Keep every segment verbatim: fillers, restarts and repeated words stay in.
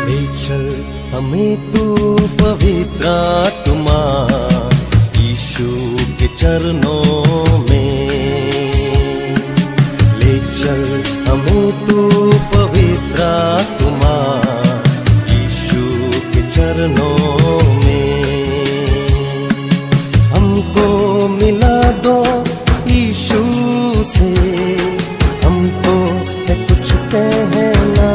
ले चल हमें तू पवित्र आत्मा यीशु के चरणों में, ले चल हमें तू पवित्र आत्मा यीशु के चरणों में। हमको मिला दो यीशु से, हमको है कुछ कहना।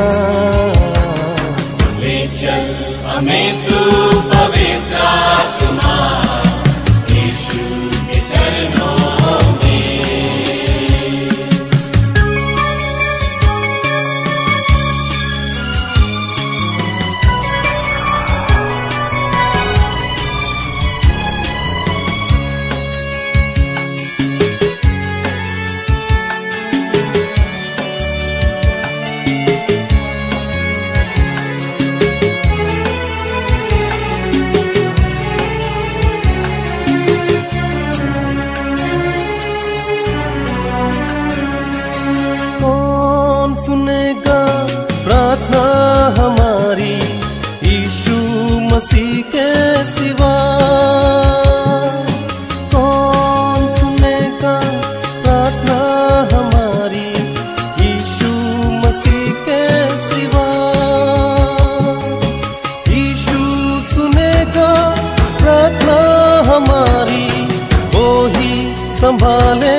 ले चल हमें तू पवित्र आत्मा यीशु के चरणों में। सुनेगा प्रार्थना हमारी यीशु मसीह के सिवा? कौन सुनेगा प्रार्थना हमारी यीशु मसीह के सिवा? यीशु सुनेगा प्रार्थना हमारी, वो ही संभाले